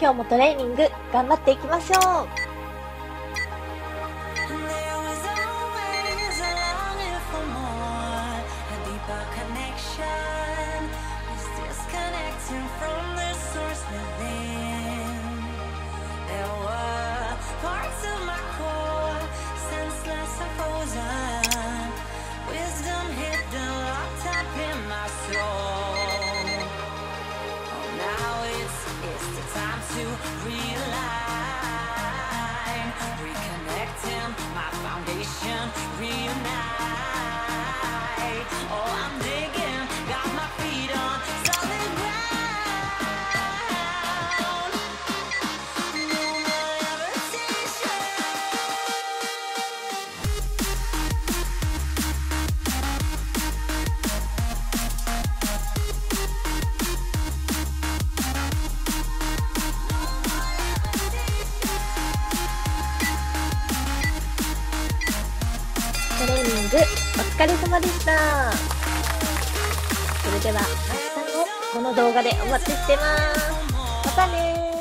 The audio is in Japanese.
今日もトレーニング頑張っていきましょう。トレーニングお疲れ様でした。それでは明日のこの動画でお待ちしてます。またねー。